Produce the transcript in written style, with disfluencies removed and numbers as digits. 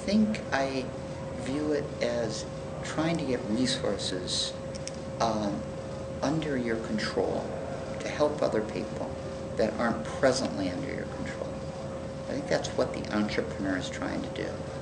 think I view it as trying to get resources under your control to help other people that aren't presently under your control. I think that's what the entrepreneur is trying to do.